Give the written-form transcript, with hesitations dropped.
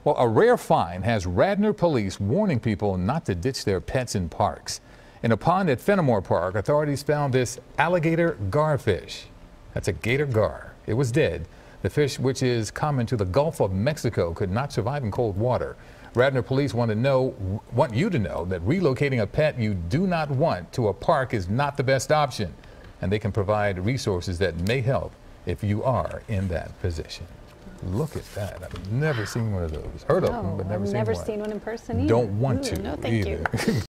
Well, a rare find has Radnor police warning people not to ditch their pets in parks. In a pond at Fenimore Park, authorities found this alligator garfish. That's a gator gar. It was dead. The fish, which is common to the Gulf of Mexico, could not survive in cold water. Radnor police want you to know that relocating a pet you do not want to a park is not the best option, and they can provide resources that may help if you are in that position. Look at that. I've never seen one of those. Heard of them, but never seen one. Never seen one in person either. Don't want to No, thank either. you.